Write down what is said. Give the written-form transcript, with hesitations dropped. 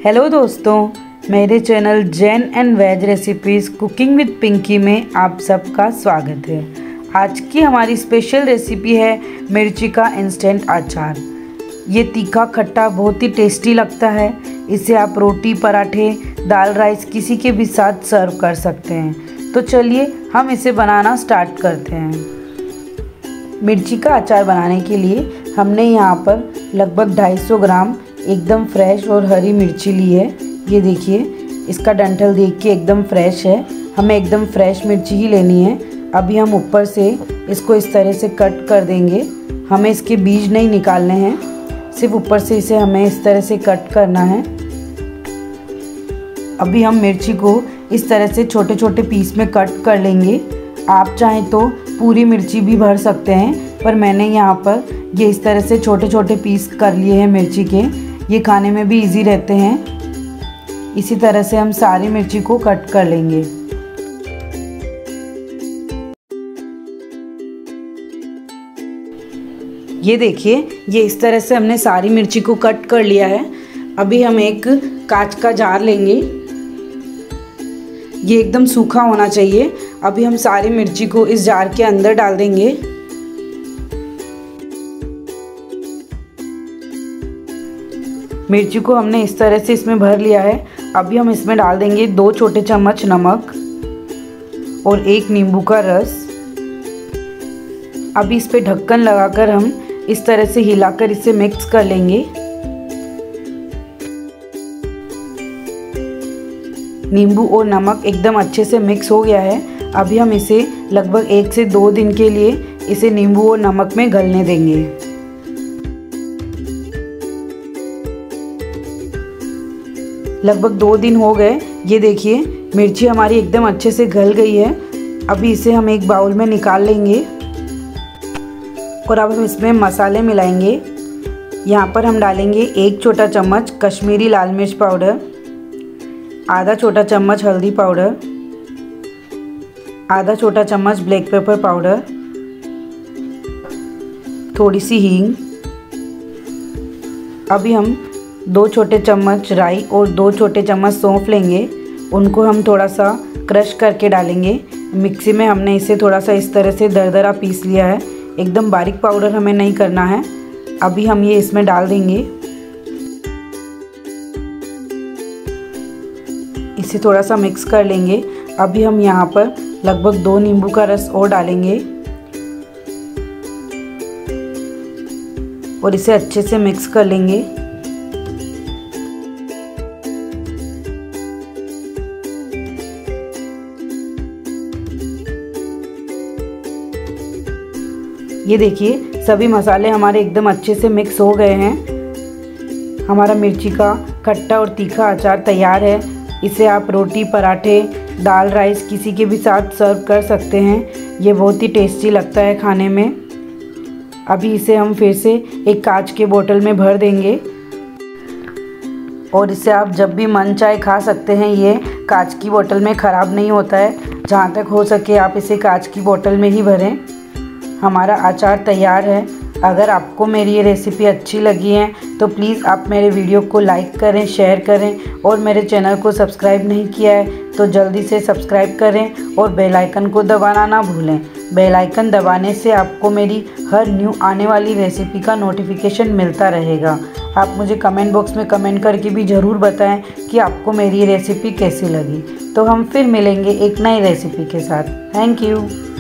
Hello दोस्तों, मेरे channel Jain and veg recipes cooking with Pinky में आप सबका स्वागत है। आज की हमारी स्पेशल रेसिपी है मिर्ची का इंस्टेंट अचार। ये तीखा खट्टा बहुत ही टेस्टी लगता है। इसे आप रोटी, पराठे, दाल, राइस किसी के भी साथ सर्व कर सकते हैं। तो चलिए हम इसे बनाना स्टार्ट करते हैं। मिर्ची का अचार बनाने के लिए हमने यहाँ पर लगभग 250 ग्राम एकदम फ्रेश और हरी मिर्ची ली है। ये देखिए, इसका डंठल देख के एकदम फ्रेश है। हमें एकदम फ्रेश मिर्ची ही लेनी है। अभी हम ऊपर से इसको इस तरह से कट कर देंगे। हमें इसके बीज नहीं निकालने हैं, सिर्फ ऊपर से इसे हमें इस तरह से कट करना है। अभी हम मिर्ची को इस तरह से छोटे छोटे पीस में कट कर लेंगे। आप चाहें तो पूरी मिर्ची भी भर सकते हैं, पर मैंने यहाँ पर ये इस तरह से छोटे छोटे पीस कर लिए हैं मिर्ची के। ये खाने में भी इजी रहते हैं। इसी तरह से हम सारी मिर्ची को कट कर लेंगे। ये देखिए, ये इस तरह से हमने सारी मिर्ची को कट कर लिया है। अभी हम एक कांच का जार लेंगे। ये एकदम सूखा होना चाहिए। अभी हम सारी मिर्ची को इस जार के अंदर डाल देंगे। मिर्ची को हमने इस तरह से इसमें भर लिया है। अभी हम इसमें डाल देंगे 2 छोटे चम्मच नमक और 1 नींबू का रस। अभी इस पे ढक्कन लगाकर हम इस तरह से हिलाकर इसे मिक्स कर लेंगे। नींबू और नमक एकदम अच्छे से मिक्स हो गया है। अभी हम इसे लगभग 1 से 2 दिन के लिए इसे नींबू और नमक में गलने देंगे। लगभग 2 दिन हो गए। ये देखिए, मिर्ची हमारी एकदम अच्छे से गल गई है। अभी इसे हम एक बाउल में निकाल लेंगे और अब हम इसमें मसाले मिलाएंगे। यहाँ पर हम डालेंगे 1 छोटा चम्मच कश्मीरी लाल मिर्च पाउडर, आधा छोटा चम्मच हल्दी पाउडर, आधा छोटा चम्मच ब्लैक पेपर पाउडर, थोड़ी सी हींग। अभी हम 2 छोटे चम्मच राई और 2 छोटे चम्मच सौंफ लेंगे। उनको हम थोड़ा सा क्रश करके डालेंगे। मिक्सी में हमने इसे थोड़ा सा इस तरह से दरदरा पीस लिया है। एकदम बारीक पाउडर हमें नहीं करना है। अभी हम ये इसमें डाल देंगे। इसे थोड़ा सा मिक्स कर लेंगे। अभी हम यहाँ पर लगभग 2 नींबू का रस और डालेंगे और इसे अच्छे से मिक्स कर लेंगे। ये देखिए, सभी मसाले हमारे एकदम अच्छे से मिक्स हो गए हैं। हमारा मिर्ची का खट्टा और तीखा अचार तैयार है। इसे आप रोटी, पराठे, दाल, राइस किसी के भी साथ सर्व कर सकते हैं। ये बहुत ही टेस्टी लगता है खाने में। अभी इसे हम फिर से एक कांच के बोतल में भर देंगे और इसे आप जब भी मन चाहे खा सकते हैं। ये कांच की बोतल में ख़राब नहीं होता है। जहाँ तक हो सके आप इसे कांच की बोतल में ही भरें। हमारा अचार तैयार है। अगर आपको मेरी ये रेसिपी अच्छी लगी है तो प्लीज़ आप मेरे वीडियो को लाइक करें, शेयर करें और मेरे चैनल को सब्सक्राइब नहीं किया है तो जल्दी से सब्सक्राइब करें और बेल आइकन को दबाना ना भूलें। बेल आइकन दबाने से आपको मेरी हर न्यू आने वाली रेसिपी का नोटिफिकेशन मिलता रहेगा। आप मुझे कमेंट बॉक्स में कमेंट करके भी ज़रूर बताएं कि आपको मेरी रेसिपी कैसी लगी। तो हम फिर मिलेंगे एक नई रेसिपी के साथ। Thank you.